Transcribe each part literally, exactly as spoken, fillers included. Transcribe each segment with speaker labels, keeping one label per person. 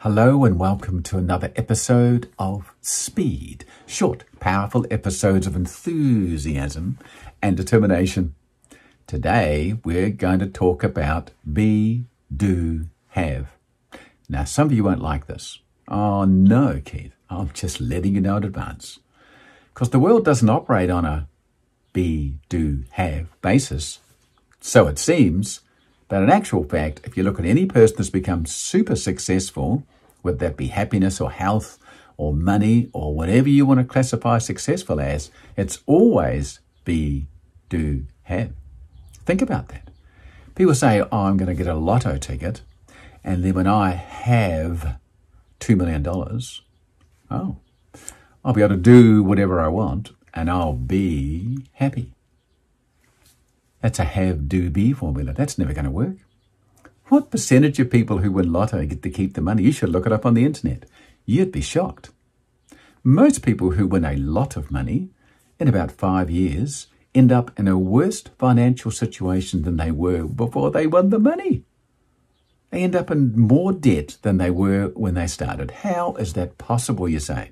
Speaker 1: Hello and welcome to another episode of Speed. Short, powerful episodes of enthusiasm and determination. Today, we're going to talk about be, do, have. Now, some of you won't like this. Oh, no, Keith. I'm just letting you know in advance. Because the world doesn't operate on a be, do, have basis. So it seems. But in actual fact, if you look at any person that's become super successful, whether that be happiness or health or money or whatever you want to classify successful as, it's always be, do, have. Think about that. People say, oh, I'm going to get a lotto ticket, and then when I have two million dollars, oh, I'll be able to do whatever I want and I'll be happy. That's a have, do, be formula. That's never going to work. What percentage of people who win lotto get to keep the money? You should look it up on the internet. You'd be shocked. Most people who win a lot of money in about five years end up in a worse financial situation than they were before they won the money. They end up in more debt than they were when they started. How is that possible, you say?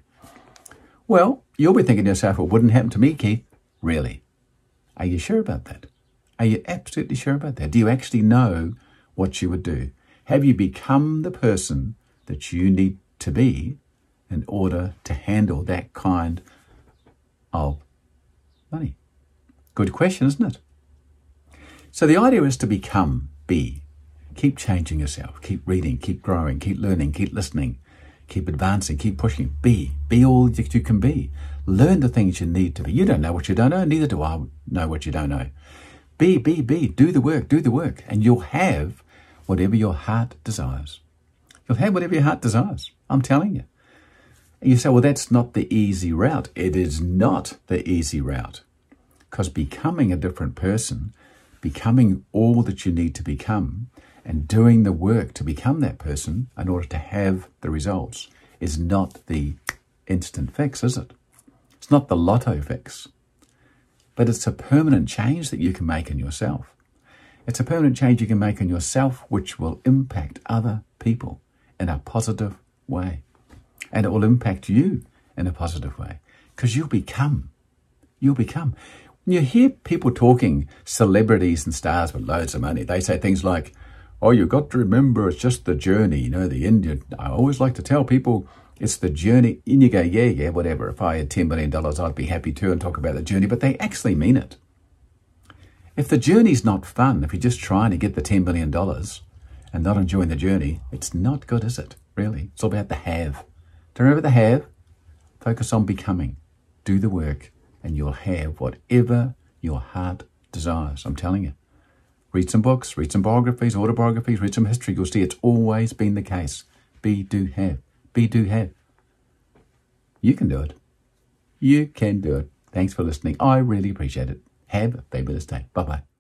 Speaker 1: Well, you'll be thinking to yourself, it wouldn't happen to me, Keith. Really? Are you sure about that? Are you absolutely sure about that? Do you actually know what you would do? Have you become the person that you need to be in order to handle that kind of money? Good question, isn't it? So the idea is to become, be. Keep changing yourself. Keep reading, keep growing, keep learning, keep listening, keep advancing, keep pushing. Be. Be all that you can be. Learn the things you need to be. You don't know what you don't know. Neither do I know what you don't know. Be, be, be. Do the work, do the work. And you'll have whatever your heart desires. You'll have whatever your heart desires. I'm telling you. And you say, well, that's not the easy route. It is not the easy route. Because becoming a different person, becoming all that you need to become, and doing the work to become that person in order to have the results is not the instant fix, is it? It's not the lotto fix. But it's a permanent change that you can make in yourself. It's a permanent change you can make in yourself which will impact other people in a positive way. And it will impact you in a positive way. Because you'll become. You'll become. When you hear people talking, celebrities and stars with loads of money, they say things like, oh, you've got to remember it's just the journey. You know, the end. I always like to tell people it's the journey. And you go, yeah, yeah, whatever. If I had ten million dollars, I'd be happy too and talk about the journey. But they actually mean it. If the journey's not fun, if you're just trying to get the ten million dollars and not enjoying the journey, it's not good, is it? Really? It's all about the have. To remember the have, focus on becoming. Do the work and you'll have whatever your heart desires. I'm telling you. Read some books, read some biographies, autobiographies, read some history. You'll see it's always been the case. Be, do, have. Be, do, have. You can do it. You can do it. Thanks for listening. I really appreciate it. Have a fabulous day. Bye-bye.